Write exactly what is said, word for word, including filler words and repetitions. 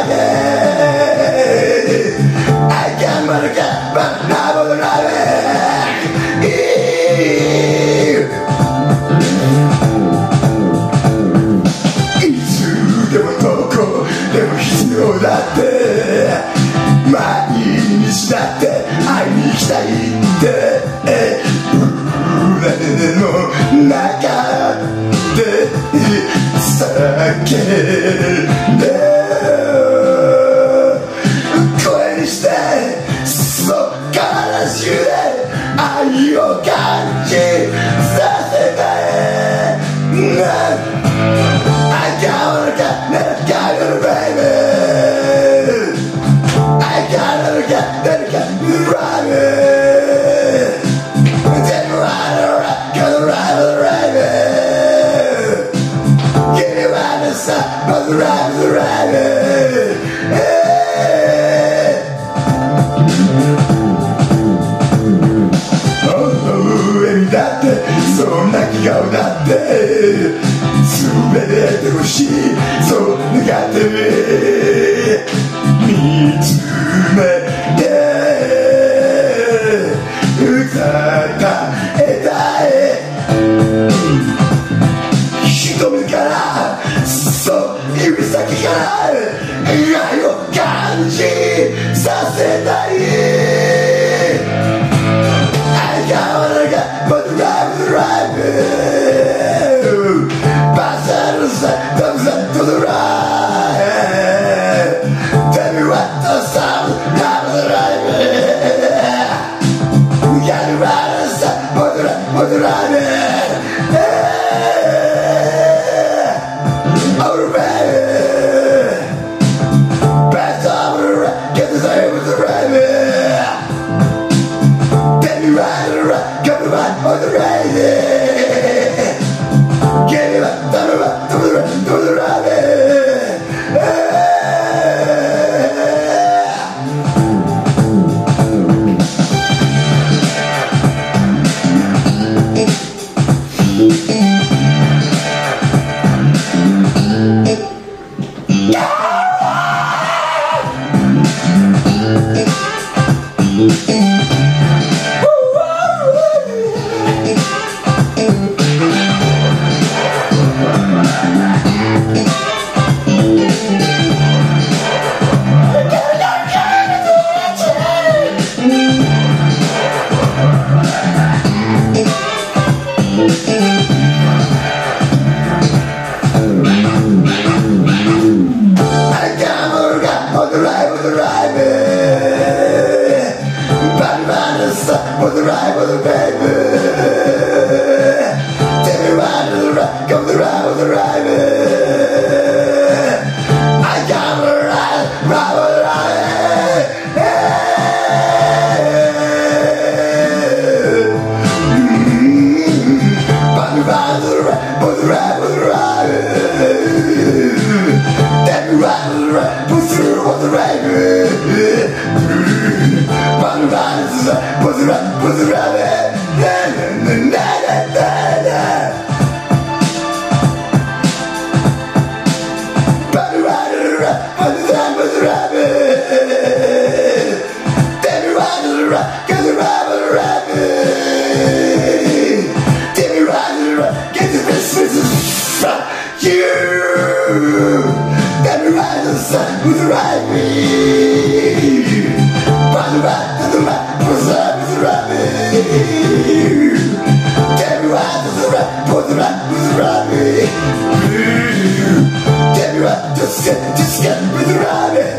I can't wanna get but now I'm driving.いつでもどこでも必要だって毎日だって会いに行きたいって胸の中で叫んで声にしてそう悲しくで愛を感じさせたい I gotta get that guy to baby I gotta get that guy to drive it Take me right around, gotta ride with the rabbit Give me right the side, but the ride with the rabbit Hey Oh, 笑みだってそんな気顔だって全ててほしいそう願って見つめて歌えたい瞳からそう指先から愛を感じさせたいI gotta get but the ride with the ride Pass out of the side, thumbs up to the right Tell me what the sound, ride with the ride We gotta ride the side, but the ride, but the ride Oh baby Pass out with the ride, get the side with the ride Tell me ride the ride, come the ride, but the ride Give me back, tell me back, to the right, to the right, hey. With the ride, with the baby Take me right to the right, come the ride with the ride I gotta ride, ride with the ride But me ride with the ride, with the ride, with the ride Take me right with the ride, put through with the ride But me ride with the ride, with the ride, with the ride Na na na na na na But me ride with the ride, with the ride, with the ride Take me right with the ride, get the ride with the ride Take me right with the ride, get the best business You Take me right to the sun with the ride By the right to the right, with the right, with the right Take me right to the right, put the right with the right Take me right, just get, just get with the right